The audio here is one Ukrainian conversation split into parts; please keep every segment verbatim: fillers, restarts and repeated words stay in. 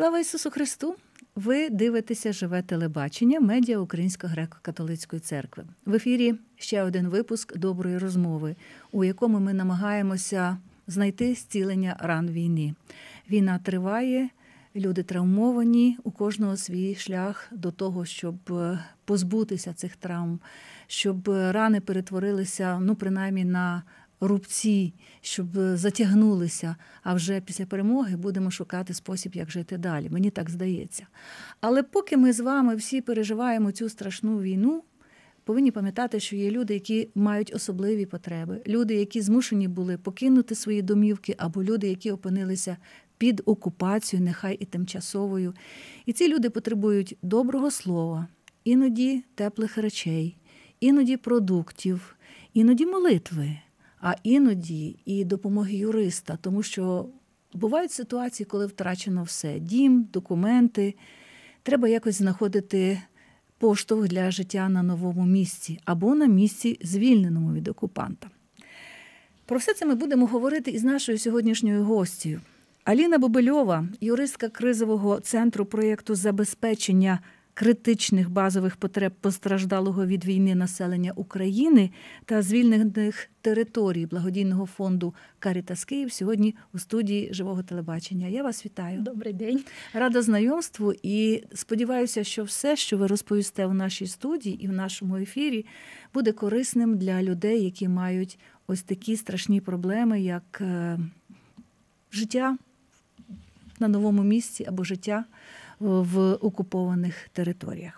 Слава Ісусу Христу! Ви дивитеся «Живе телебачення» медіа Української греко-католицької церкви. В ефірі ще один випуск «Доброї розмови», у якому ми намагаємося знайти зцілення ран війни. Війна триває, люди травмовані, у кожного свій шлях до того, щоб позбутися цих травм, щоб рани перетворилися, ну, принаймні, на рубці, щоб затягнулися, а вже після перемоги будемо шукати спосіб, як жити далі. Мені так здається. Але поки ми з вами всі переживаємо цю страшну війну, повинні пам'ятати, що є люди, які мають особливі потреби, люди, які змушені були покинути свої домівки, або люди, які опинилися під окупацією, нехай і тимчасовою. І ці люди потребують доброго слова, іноді теплих речей, іноді продуктів, іноді молитви, а іноді і допомоги юриста, тому що бувають ситуації, коли втрачено все – дім, документи. Треба якось знаходити поштовх для життя на новому місці або на місці, звільненому від окупанта. Про все це ми будемо говорити із нашою сьогоднішньою гостею. Аліна Бобильова, юристка кризового центру проєкту забезпечення критичних базових потреб постраждалого від війни населення України та звільнених територій благодійного фонду «Карітас Київ» сьогодні у студії «Живого телебачення». Я вас вітаю. Добрий день. Рада знайомству і сподіваюся, що все, що ви розповісте у нашій студії і в нашому ефірі, буде корисним для людей, які мають ось такі страшні проблеми, як життя на новому місці або життя в окупованих територіях.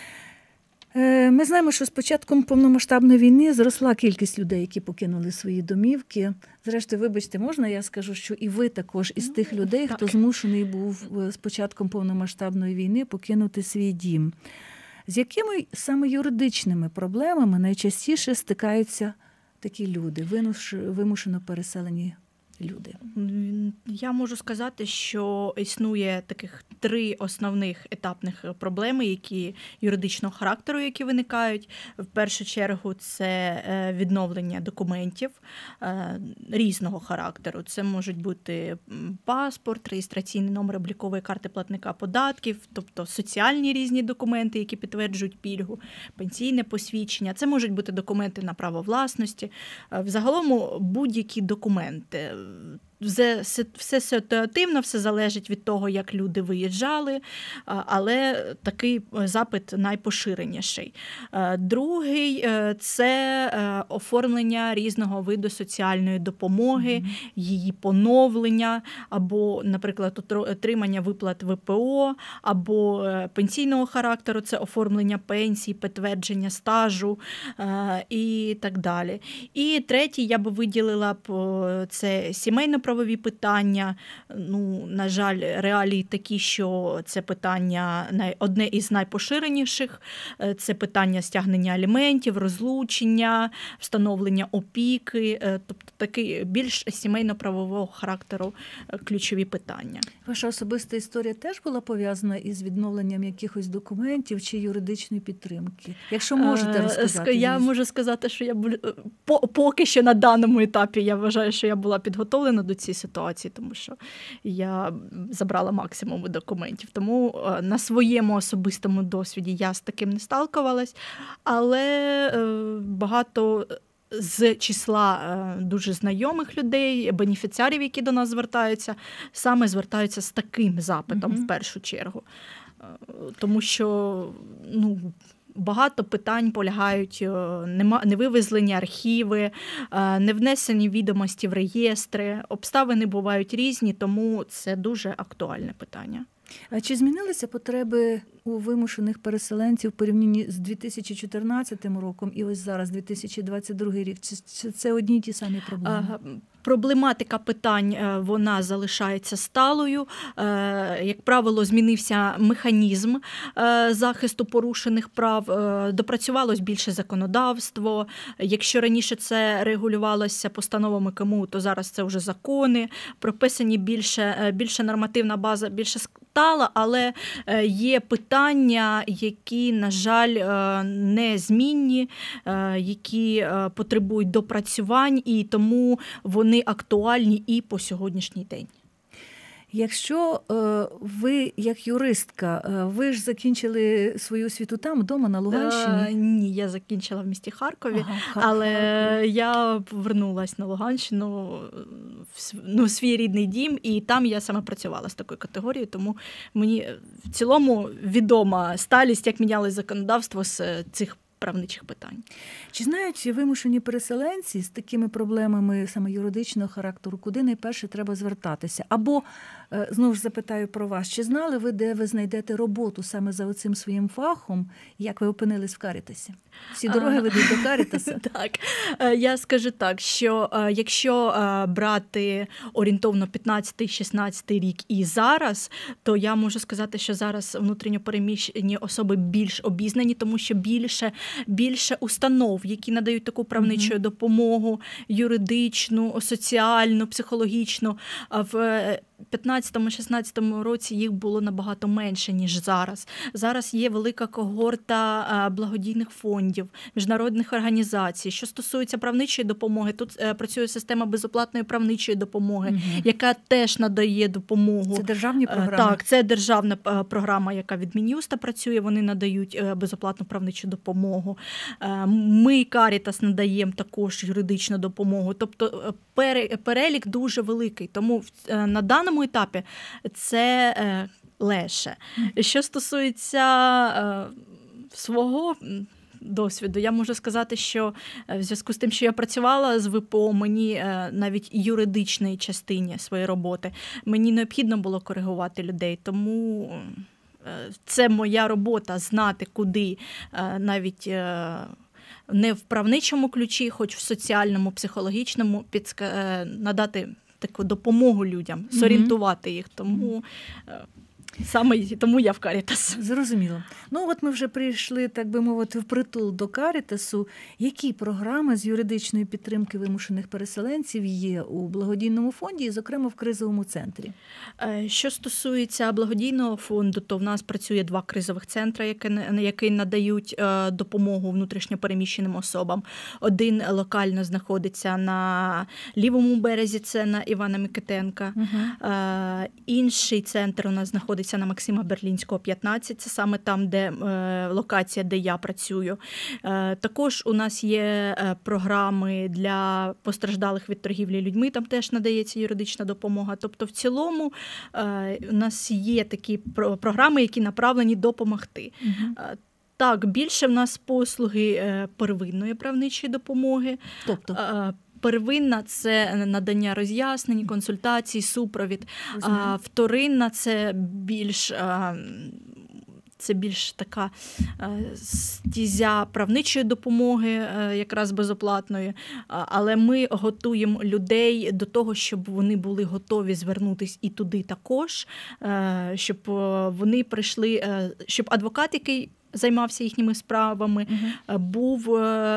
Ми знаємо, що з початком повномасштабної війни зросла кількість людей, які покинули свої домівки. Зрештою, вибачте, можна я скажу, що і ви також із тих людей, хто змушений був з початком повномасштабної війни покинути свій дім. З якими саме юридичними проблемами найчастіше стикаються такі люди, вимушено переселені люди? Я можу сказати, що існує таких три основних етапних проблеми, які юридичного характеру, які виникають. В першу чергу це відновлення документів різного характеру. Це можуть бути паспорт, реєстраційний номер облікової карти платника податків, тобто соціальні різні документи, які підтверджують пільгу, пенсійне посвідчення. Це можуть бути документи на право власності. Взагалом будь-які документи. Все, все ситуативно, все залежить від того, як люди виїжджали, але такий запит найпоширеніший. Другий – це оформлення різного виду соціальної допомоги, mm-hmm. її поновлення, або, наприклад, отримання виплат В П О, або пенсійного характеру – це оформлення пенсій, підтвердження стажу і так далі. І третій я би виділила – це сімейно правові питання. Ну, на жаль, реалії такі, що це питання одне із найпоширеніших. Це питання стягнення аліментів, розлучення, встановлення опіки, тобто такий більш сімейно-правового характеру ключові питання. Ваша особиста історія теж була пов'язана із відновленням якихось документів чи юридичної підтримки? Якщо можете розказати. Я можу сказати, що я поки що на даному етапі я вважаю, що я була підготовлена до цієї ситуації, тому що я забрала максимум документів. Тому на своєму особистому досвіді я з таким не сталкувалась, але багато з числа дуже знайомих людей, бенефіціарів, які до нас звертаються, саме звертаються з таким запитом mm-hmm. в першу чергу. Тому що, ну, багато питань полягають невивезені архіви, невнесені відомості в реєстри. Обставини бувають різні, тому це дуже актуальне питання. А чи змінилися потреби у вимушених переселенців в порівнянні з дві тисячі чотирнадцятим роком і ось зараз, дві тисячі двадцять другий рік? Чи це одні й ті самі проблеми? Проблематика питань, вона залишається сталою. Як правило, змінився механізм захисту порушених прав, допрацювалось більше законодавство. Якщо раніше це регулювалося постановами К М У, то зараз це вже закони. Прописані більше, більше нормативна база, більше стала, але є питання, які, на жаль, незмінні, які потребують допрацювань, і тому вони актуальні і по сьогоднішній день. Якщо е, ви, як юристка, е, ви ж закінчили свою освіту там, вдома, на Луганщині? Е, ні, я закінчила в місті Харкові, Ага, але Харкові. я повернулася на Луганщину, в, ну, свій рідний дім, і там я саме працювала з такою категорією, тому мені в цілому відома сталість, як мінялось законодавство з цих правничих питань. Чи знають вимушені переселенці з такими проблемами саме юридичного характеру, куди найперше треба звертатися? Або, знову ж запитаю про вас, чи знали ви, де ви знайдете роботу саме за оцим своїм фахом, як ви опинились в Карітасі? Всі дороги ведуть до Карітаса. Так, я скажу так, що якщо брати орієнтовно п'ятнадцятий-шістнадцятий рік і зараз, то я можу сказати, що зараз внутрішньо переміщені особи більш обізнані, тому що більше, більше установ, які надають таку правничу mm-hmm. допомогу, юридичну, соціальну, психологічну. В п'ятнадцятому-шістнадцятому році їх було набагато менше, ніж зараз. Зараз є велика когорта благодійних фондів, міжнародних організацій. Що стосується правничої допомоги, тут працює система безоплатної правничої допомоги, угу. яка теж надає допомогу. Це державні програми? Так, це державна програма, яка від Мін'юста працює, вони надають безоплатну правничу допомогу. Ми, Карітас, надаємо також юридичну допомогу. Тобто перелік дуже великий, тому на даному етапі це е, легше. Що стосується е, свого досвіду, я можу сказати, що в зв'язку з тим, що я працювала з ВПО, мені е, навіть юридичній частині своєї роботи, мені необхідно було коригувати людей, тому е, це моя робота знати, куди е, навіть е, не в правничому ключі, хоч в соціальному, психологічному підска... надати таку допомогу людям, зорієнтувати їх. Тому саме тому я в Карітас. Зрозуміло. Ну от ми вже прийшли, так би мовити, впритул до Карітасу. Які програми з юридичної підтримки вимушених переселенців є у благодійному фонді і, зокрема, в кризовому центрі? Що стосується благодійного фонду, то в нас працює два кризових центри, які, які надають допомогу внутрішньо переміщеним особам. Один локально знаходиться на лівому березі, це на Івана Микитенка. Угу. Інший центр у нас знаходиться на Максима Берлінського, п'ятнадцять, це саме там, де е, локація, де я працюю. Е, також у нас є е, програми для постраждалих від торгівлі людьми, там теж надається юридична допомога. Тобто в цілому е, у нас є такі про- програми, які направлені допомогти. Угу. Е, так, більше в нас послуги е, первинної правничої допомоги. Тобто? Е, Первинна – це надання роз'яснень, консультацій, супровід. А вторинна – це більш, це більш така стезя правничої допомоги, якраз безоплатної. Але ми готуємо людей до того, щоб вони були готові звернутися і туди також, щоб вони прийшли, щоб адвокат, який займався їхніми справами, угу. був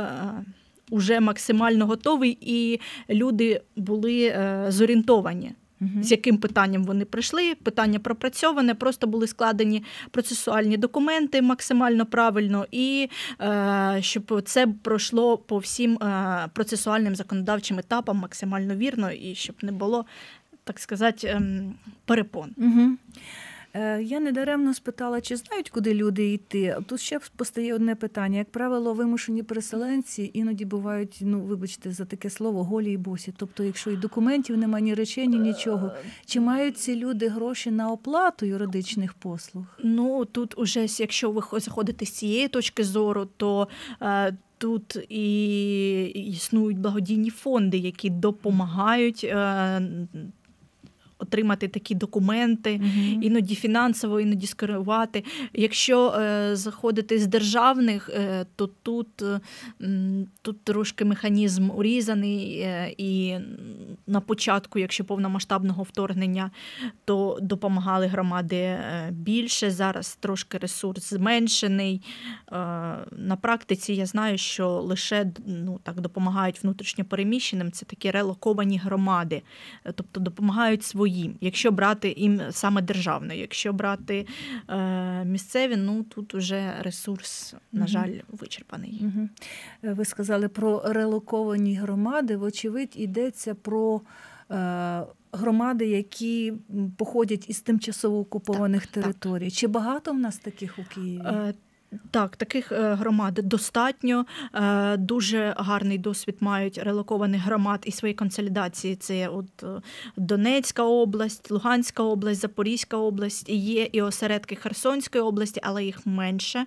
уже максимально готовий, і люди були е, зорієнтовані, uh-huh. з яким питанням вони прийшли. Питання пропрацьоване, просто були складені процесуальні документи максимально правильно, і е, щоб це пройшло по всім е, процесуальним законодавчим етапам максимально вірно, і щоб не було, так сказати, е, перепон. Uh-huh. Я недаремно спитала, чи знають, куди люди йти. Тут ще постає одне питання. Як правило, вимушені переселенці іноді бувають, ну, вибачте за таке слово, голі і босі. Тобто, якщо і документів немає, ні речей, ні нічого. Чи мають ці люди гроші на оплату юридичних послуг? Ну, тут уже, якщо ви заходите з цієї точки зору, то е, тут і існують благодійні фонди, які допомагають е, отримати такі документи, mm-hmm. іноді фінансово, іноді скерувати. Якщо е, заходити з державних, е, то тут, е, тут трошки механізм урізаний, е, і на початку, якщо повномасштабного вторгнення, то допомагали громади е, більше, зараз трошки ресурс зменшений. Е, на практиці я знаю, що лише, ну, так, допомагають внутрішньо переміщеним, це такі релоковані громади, тобто допомагають свої своїм, якщо брати їм саме державне. Якщо брати е, місцеві, ну тут уже ресурс, на жаль, вичерпаний. Угу. Ви сказали про релоковані громади. Вочевидь, йдеться про е, громади, які походять із тимчасово окупованих так, територій. Так. Чи багато в нас таких у Києві? Е, Так, таких громад достатньо. Дуже гарний досвід мають релокованих громад і свої консолідації. Це от Донецька область, Луганська область, Запорізька область. Є і осередки Херсонської області, але їх менше.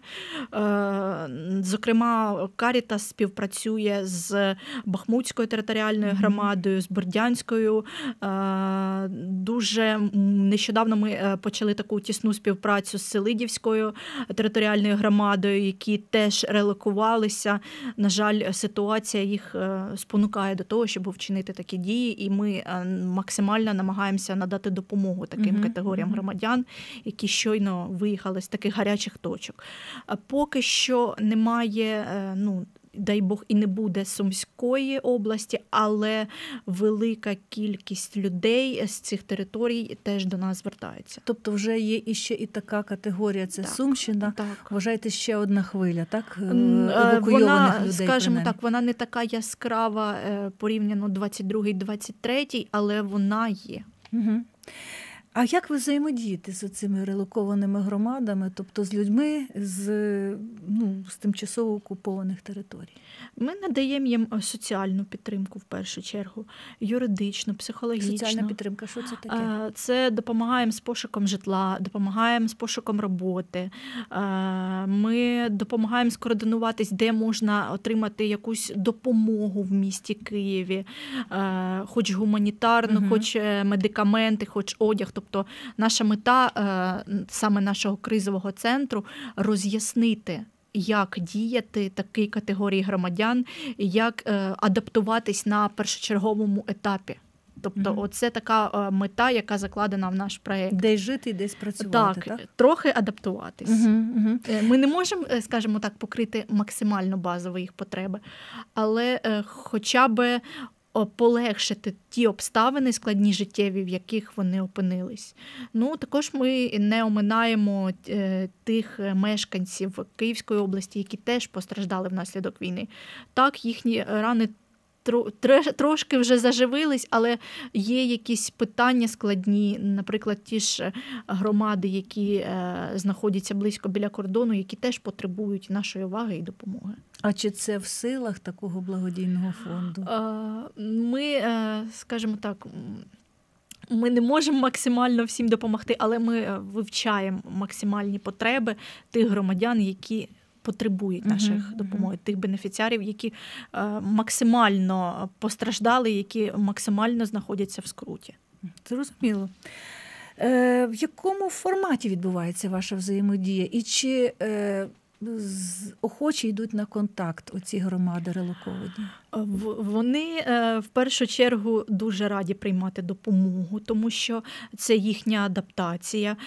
Зокрема, Карітас співпрацює з Бахмутською територіальною громадою, з Бердянською. Дуже нещодавно ми почали таку тісну співпрацю з Селидівською територіальною громадою, які теж релокувалися. На жаль, ситуація їх спонукає до того, щоб вчинити такі дії, і ми максимально намагаємося надати допомогу таким mm-hmm. категоріям громадян, які щойно виїхали з таких гарячих точок. Поки що немає, ну, дай Бог, і не буде Сумської області, але велика кількість людей з цих територій теж до нас звертаються. Тобто вже є іще і така категорія, це так, Сумщина. Так. Вважаєте, ще одна хвиля, так? Евакуйованих вона, людей. Скажімо так, вона не така яскрава порівняно двадцять другий - двадцять третій, але вона є. Угу. А як ви взаємодієте з цими релокованими громадами, тобто з людьми з, ну, з тимчасово окупованих територій? Ми надаємо їм соціальну підтримку в першу чергу, юридичну, психологічну. Соціальна підтримка, що це таке? Це допомагаємо з пошуком житла, допомагаємо з пошуком роботи. Ми допомагаємо скоординуватись, де можна отримати якусь допомогу в місті Києві, хоч гуманітарну, угу. хоч медикаменти, хоч одяг. Тобто наша мета саме нашого кризового центру – роз'яснити, як діяти такій категорії громадян, як адаптуватись на першочерговому етапі. Тобто угу. оце така мета, яка закладена в наш проєкт. Десь жити і десь працювати, так? Так, трохи адаптуватись. Угу, угу. Ми не можемо, скажімо так, покрити максимально базові їх потреби, але хоча б полегшити ті обставини складні життєві, в яких вони опинились. Ну, також ми не оминаємо тих мешканців Київської області, які теж постраждали внаслідок війни. Так, їхні рани трошки вже заживились, але є якісь питання складні, наприклад, ті ж громади, які знаходяться близько біля кордону, які теж потребують нашої уваги і допомоги. А чи це в силах такого благодійного фонду? Ми, скажімо так, ми не можемо максимально всім допомогти, але ми вивчаємо максимальні потреби тих громадян, які потребують наших uh-huh, допомоги, uh-huh. тих бенефіціарів, які е, максимально постраждали, які максимально знаходяться в скруті. Зрозуміло. Е, в якому форматі відбувається ваша взаємодія? І чи е, охочі йдуть на контакт оці громади релоковані? Вони в першу чергу дуже раді приймати допомогу, тому що це їхня адаптація.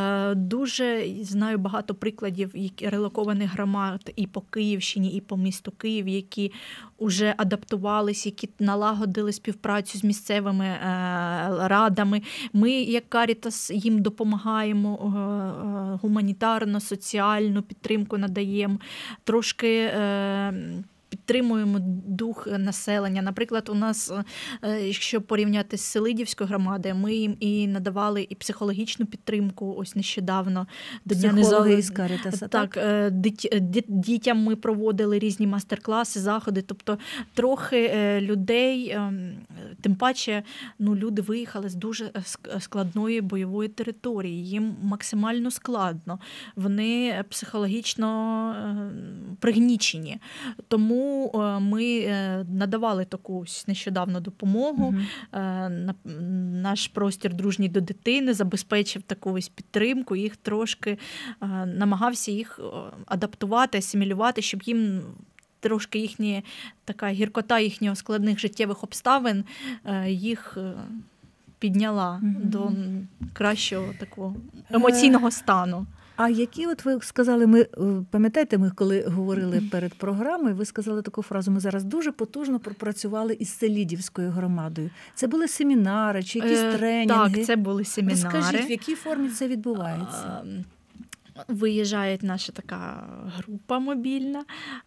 Дуже знаю багато прикладів релокованих громад і по Київщині, і по місту Київ, які вже адаптувалися, які налагодили співпрацю з місцевими радами. Ми, як Карітас, їм допомагаємо гуманітарно, соціальну підтримку надаємо, трошки підтримуємо дух населення. Наприклад, у нас, якщо порівняти з Селидівською громадою, ми їм і надавали і психологічну підтримку ось нещодавно. До Дня Незалежності. Карітаса, так, так? Дітям ми проводили різні мастер-класи, заходи. Тобто трохи людей, тим паче, ну, люди виїхали з дуже складної бойової території. Їм максимально складно. Вони психологічно пригнічені. Тому ми надавали таку нещодавно допомогу. Uh-huh. Наш простір «Дружній до дитини» забезпечив таку ось підтримку, їх трошки намагався їх адаптувати, асимілювати, щоб їм трошки їхні, така гіркота їхніх складних життєвих обставин їх підняла uh-huh. до кращого такого емоційного стану. А які, от ви сказали, ми, пам'ятаєте, ми коли говорили перед програмою, ви сказали таку фразу, ми зараз дуже потужно пропрацювали із Селідівською громадою. Це були семінари чи якісь Е, тренінги? Так, це були семінари. Розкажіть, в якій формі це відбувається? Виїжджає наша така група мобільна.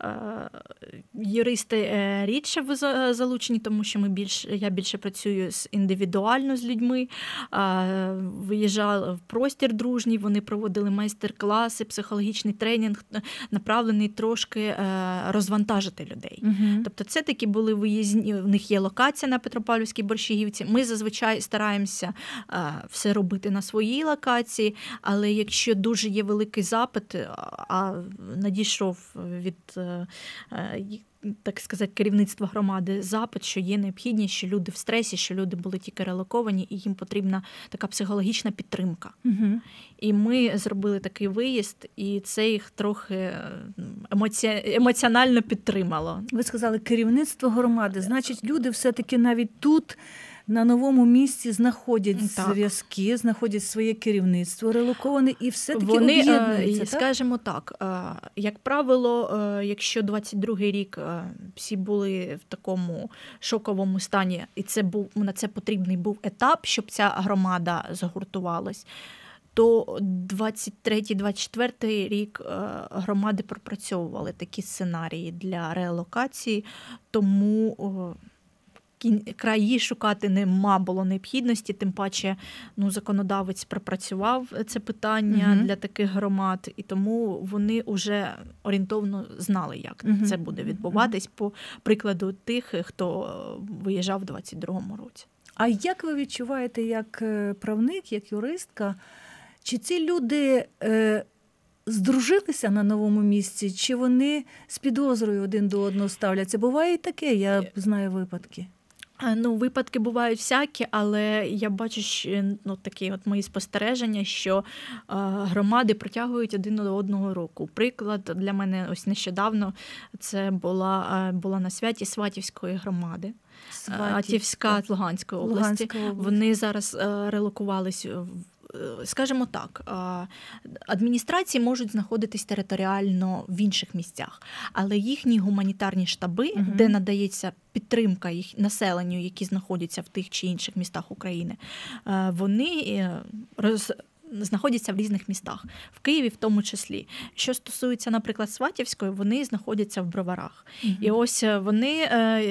Юристи рідше залучені, тому що ми більш, я більше працюю з індивідуально з людьми. Виїжджали в простір дружній, вони проводили майстер-класи, психологічний тренінг, направлений трошки розвантажити людей. Угу. Тобто це такі були виїзні, в них є локація на Петропавлівській Борщагівці. Ми зазвичай стараємося все робити на своїй локації, але якщо дуже є великий запит, а надійшов від, так сказати, керівництва громади запит, що є необхідність, що люди в стресі, що люди були тільки релоковані, і їм потрібна така психологічна підтримка. Угу. І ми зробили такий виїзд, і це їх трохи емоці... емоціонально підтримало. Ви сказали, керівництво громади, значить, люди все-таки навіть тут на новому місці знаходять так. зв'язки, знаходять своє керівництво, релоковане і все-таки вони, об'єднуються, так? Скажімо так, як правило, якщо двадцять другий рік всі були в такому шоковому стані, і це був, на це потрібний був етап, щоб ця громада загуртувалась, то двадцять третій двадцять четвертий рік громади пропрацьовували такі сценарії для релокації, тому краї шукати нема було необхідності, тим паче ну, законодавець пропрацював це питання uh-huh. для таких громад, і тому вони вже орієнтовно знали, як uh-huh. це буде відбуватись, uh-huh. по прикладу тих, хто виїжджав у двадцять другому році. А як ви відчуваєте, як правник, як юристка, чи ці люди е, здружилися на новому місці, чи вони з підозрою один до одного ставляться? Буває і таке, я знаю випадки. Ну, випадки бувають всякі, але я бачу, що, ну, такі от мої спостереження, що е, громади протягують один до одного року. Приклад для мене ось нещодавно це була, була на святі Сватівської громади. Атівська Луганської області. Луганська область. Вони зараз е, релокувались в Скажімо так, адміністрації можуть знаходитись територіально в інших місцях, але їхні гуманітарні штаби, угу. де надається підтримка їх населенню, які знаходяться в тих чи інших містах України, вони роз... знаходяться в різних містах, в Києві в тому числі. Що стосується, наприклад, Сватівської, вони знаходяться в Броварах. Угу. І ось вони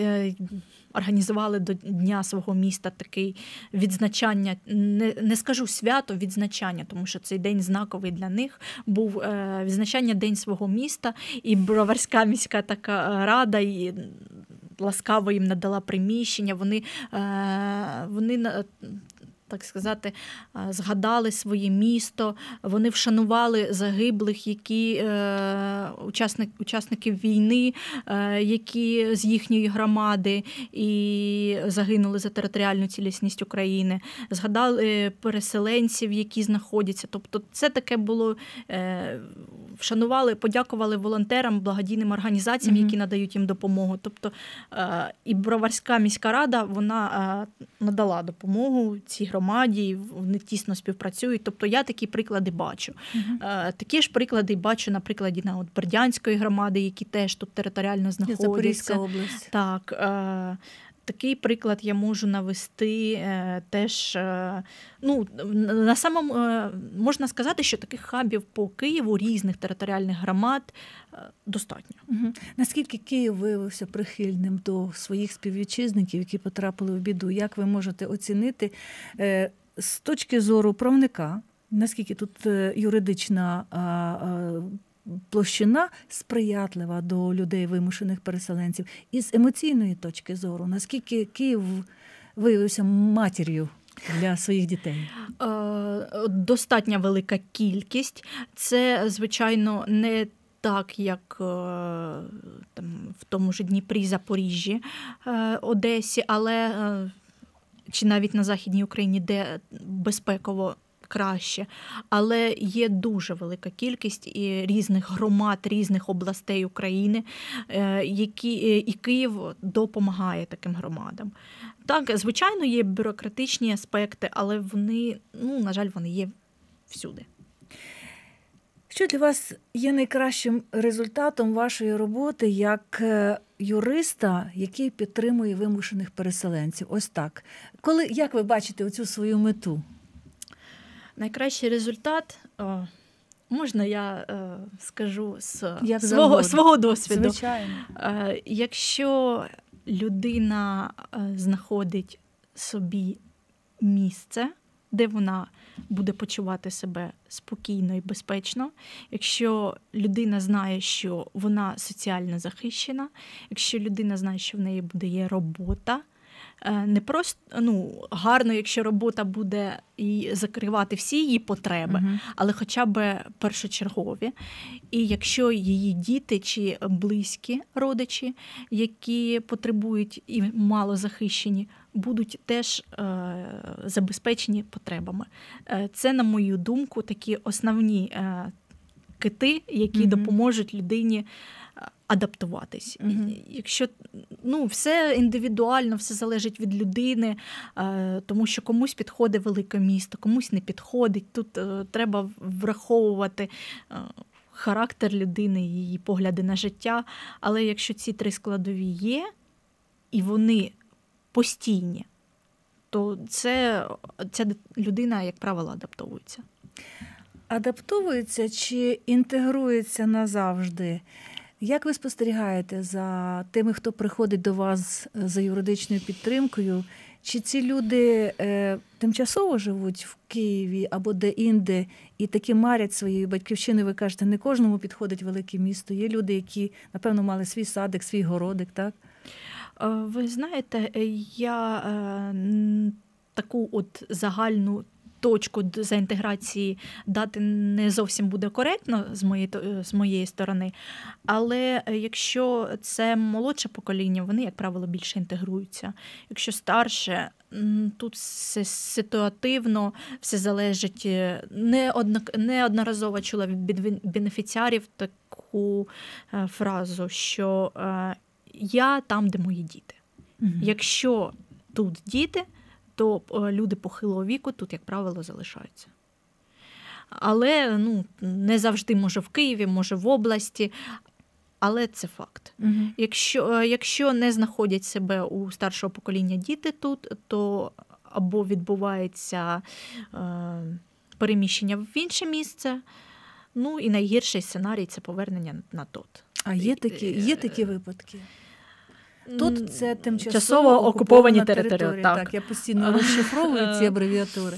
організували до Дня свого міста такий відзначання, не, не скажу свято, відзначання, тому що цей день знаковий для них, був е, відзначання День свого міста, і Броварська міська така рада і ласкаво їм надала приміщення, вони, е, вони так сказати, згадали своє місто, вони вшанували загиблих, які е, учасник, учасників війни, е, які з їхньої громади і загинули за територіальну цілісність України, згадали переселенців, які знаходяться. Тобто це таке було, е, вшанували, подякували волонтерам, благодійним організаціям, mm-hmm. які надають їм допомогу. Тобто е, і Броварська міська рада, вона е, надала допомогу цій громаді, вони тісно співпрацюють. Тобто я такі приклади бачу. Uh-huh. Такі ж приклади бачу на прикладі на от Бердянської громади, які теж тут територіально знаходяться. Запорізька область. Так. Такий приклад я можу навести теж, ну, на самому, можна сказати, що таких хабів по Києву, різних територіальних громад достатньо. Угу. Наскільки Київ виявився прихильним до своїх співвітчизників, які потрапили в біду? Як ви можете оцінити з точки зору правника, наскільки тут юридична площина сприятлива до людей, вимушених переселенців, і з емоційної точки зору, наскільки Київ виявився матір'ю для своїх дітей? Достатньо велика кількість. Це, звичайно, не так, як там, в тому ж Дніпрі, Запоріжжі, Одесі, але чи навіть на Західній Україні, де безпеково краще, але є дуже велика кількість і різних громад, різних областей України, які і Київ допомагає таким громадам. Так, звичайно, є бюрократичні аспекти, але вони, ну, на жаль, вони є всюди. Що для вас є найкращим результатом вашої роботи як юриста, який підтримує вимушених переселенців? Ось так. Коли, як ви бачите оцю свою мету? Найкращий результат, о, можна я е, скажу з Як свого, свого досвіду. Звичайно. Е, якщо людина е, знаходить собі місце, де вона буде почувати себе спокійно і безпечно, якщо людина знає, що вона соціально захищена, якщо людина знає, що в неї буде є робота, не просто, ну, гарно, якщо робота буде і закривати всі її потреби, uh-huh. але хоча б першочергові. І якщо її діти чи близькі родичі, які потребують і мало захищені, будуть теж е, забезпечені потребами. Е, це, на мою думку, такі основні е, кити, які uh-huh. допоможуть людині адаптуватись. Uh-huh. Якщо, ну, все індивідуально, все залежить від людини, е, тому що комусь підходить велике місто, комусь не підходить. Тут е, треба враховувати е, характер людини, її погляди на життя. Але якщо ці три складові є, і вони постійні, то це, ця людина, як правило, адаптовується. Адаптовується чи інтегрується назавжди? Як ви спостерігаєте за тими, хто приходить до вас за юридичною підтримкою? Чи ці люди е, тимчасово живуть в Києві або де-інде і таки марять своєю батьківщиною? Ви кажете, не кожному підходить велике місто. Є люди, які, напевно, мали свій садик, свій городик, так? Ви знаєте, я е, таку от загальну точку за інтеграції дати не зовсім буде коректно з моєї, з моєї сторони, але якщо це молодше покоління, вони, як правило, більше інтегруються. Якщо старше, тут все ситуативно, все залежить. Неодноразово чула від бенефіціарів таку фразу, що я там, де мої діти. Угу. Якщо тут діти, то люди похилого віку тут, як правило, залишаються. Але ну, не завжди, може, в Києві, може, в області, але це факт. Угу. Якщо, якщо не знаходять себе у старшого покоління діти тут, то або відбувається е, переміщення в інше місце, ну і найгірший сценарій – це повернення на тот. А є такі, є такі випадки? Тут це тимчасово Часово окуповані території. Так. так, я постійно розшифровую ці абревіатури.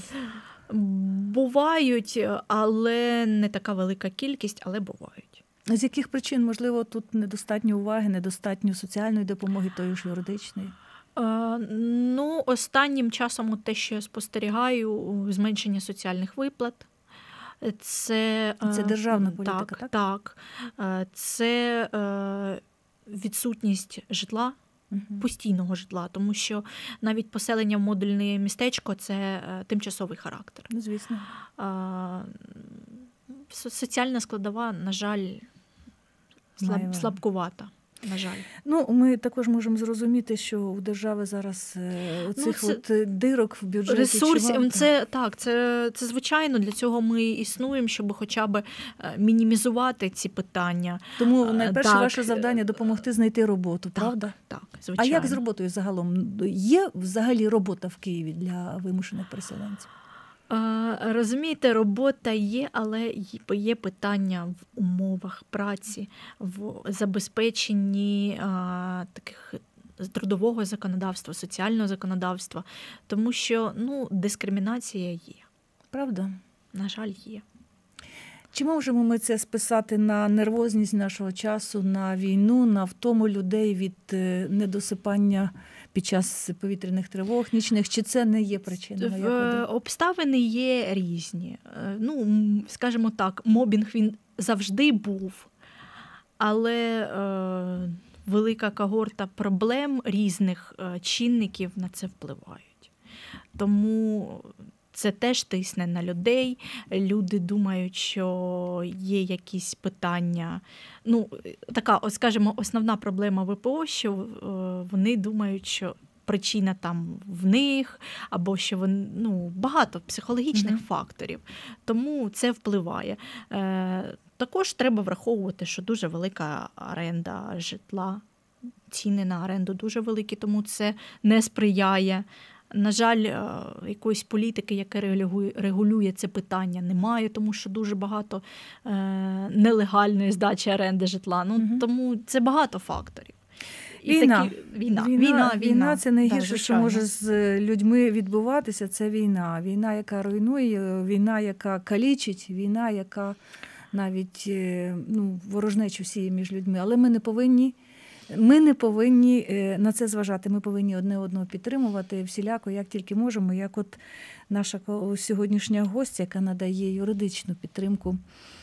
Бувають, але не така велика кількість, але бувають. З яких причин, можливо, тут недостатньо уваги, недостатньо соціальної допомоги, тої ж юридичної? Е, ну, останнім часом те, що я спостерігаю, зменшення соціальних виплат. Це, це державна політика, так? Так, так. Це е, відсутність житла, угу. постійного житла, тому що навіть поселення в модульне містечко – це е, тимчасовий характер. Ну, звісно. Е, соціальна складова, на жаль, слаб, слабкувата. На жаль. Ну, ми також можемо зрозуміти, що у держави зараз оцих ну, це, от дирок в бюджеті ресурсів. Це так, це, це звичайно. Для цього ми існуємо, щоб хоча б мінімізувати ці питання. Тому найперше так. ваше завдання допомогти знайти роботу, так, правда? Так, звичайно. А як з роботою загалом? Є взагалі робота в Києві для вимушених переселенців? Розумієте, робота є, але є питання в умовах праці, в забезпеченні а, таких трудового законодавства, соціального законодавства, тому що ну, дискримінація є. Правда? На жаль, є. Чи можемо ми це списати на нервозність нашого часу, на війну, на втому людей від недосипання під час повітряних тривог, нічних? Чи це не є причиною? Обставини є різні. Ну, скажімо так, мобінг він завжди був, але е, велика когорта проблем різних е, чинників на це впливають. Тому це теж тисне на людей. Люди думають, що є якісь питання. Ну, така, скажімо, основна проблема ВПО, що вони думають, що причина там в них, або що вони, ну, багато психологічних mm-hmm. факторів. Тому це впливає. Також треба враховувати, що дуже велика оренда житла, ціни на оренду дуже великі, тому це не сприяє. На жаль, якоїсь політики, яка регулює це питання, немає, тому що дуже багато нелегальної здачі оренди житла. Ну, угу. Тому це багато факторів. І війна. Такі... Війна. Війна, війна, війна. Війна – це найгірше, да, що може з людьми відбуватися, це війна. Війна, яка руйнує, війна, яка калічить, війна, яка навіть ну, ворожнечу сіє між людьми. Але ми не повинні Ми не повинні на це зважати, ми повинні одне одного підтримувати всіляко, як тільки можемо, як от наша сьогоднішня гостя, яка надає юридичну підтримку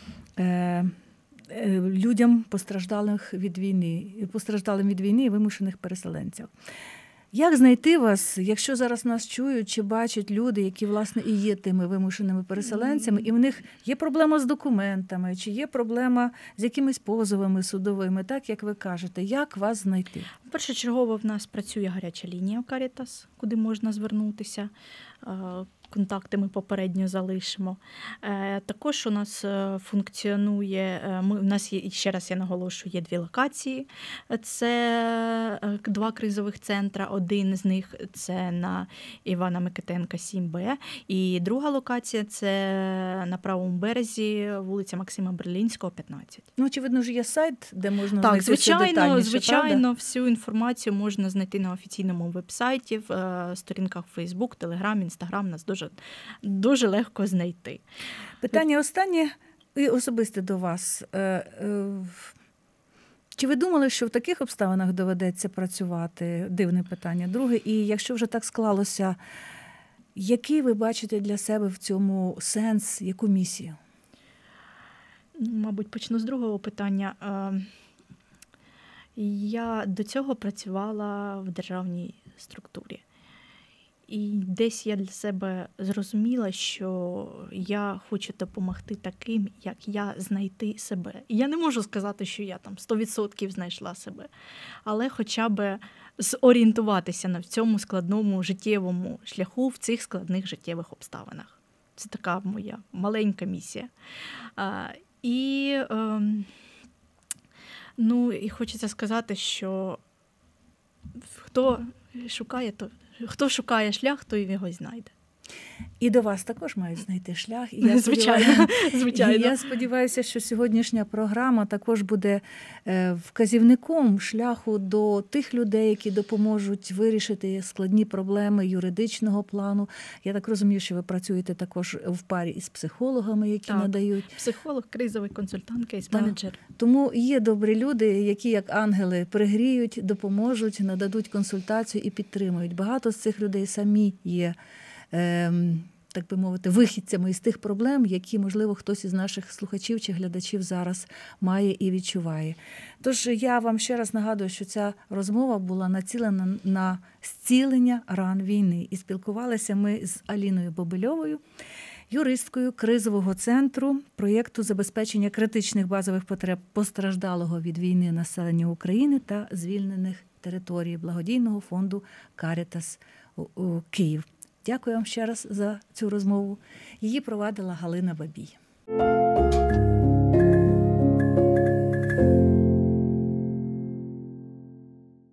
людям, постраждалих від війни, постраждалим від війни і вимушених переселенців. Як знайти вас, якщо зараз нас чують чи бачать люди, які, власне, і є тими вимушеними переселенцями, і в них є проблема з документами, чи є проблема з якимись позовами судовими, так, як ви кажете, як вас знайти? Першочергово в нас працює гаряча лінія Caritas, куди можна звернутися. Контакти ми попередньо залишимо. Також у нас функціонує, ми, у нас є, ще раз я наголошую, є дві локації. Це два кризових центри. Один з них – це на Івана Микитенка, сім Б. І друга локація – це на правому березі, вулиця Максима Берлінського, п'ятнадцять. Ну, очевидно ж, є сайт, де можна так, знайти звичайно, все детальніше, звичайно, правда? Всю інформацію можна знайти на офіційному веб-сайті, в сторінках Facebook, Telegram, Instagram. Нас дуже Дуже легко знайти. Питання останнє і особисте до вас. Чи ви думали, що в таких обставинах доведеться працювати? Дивне питання. Друге, і якщо вже так склалося, який ви бачите для себе в цьому сенс, яку місію? Мабуть, почну з другого питання. Я до цього працювала в державній структурі. І десь я для себе зрозуміла, що я хочу допомогти таким, як я, знайти себе. І я не можу сказати, що я там сто відсотків знайшла себе, але хоча б зорієнтуватися на цьому складному життєвому шляху в цих складних життєвих обставинах. Це така моя маленька місія. А, і, е, ну, і хочеться сказати, що хто шукає, то Хто шукає шлях, той його й знайде. І до вас також мають знайти шлях. І я звичайно, звичайно. І я сподіваюся, що сьогоднішня програма також буде вказівником шляху до тих людей, які допоможуть вирішити складні проблеми юридичного плану. Я так розумію, що ви працюєте також в парі із психологами, які так. надають. Психолог, кризовий консультант, кейс-менеджер. Тому є добрі люди, які, як ангели, пригріють, допоможуть, нададуть консультацію і підтримують. Багато з цих людей самі є, так би мовити, вихідцями із тих проблем, які, можливо, хтось із наших слухачів чи глядачів зараз має і відчуває. Тож я вам ще раз нагадую, що ця розмова була націлена на зцілення ран війни. І спілкувалися ми з Аліною Бобильовою, юристкою кризового центру проєкту забезпечення критичних базових потреб постраждалого від війни населення України та звільнених територій благодійного фонду Caritas Київ. Дякую вам ще раз за цю розмову. Її провадила Галина Бабій.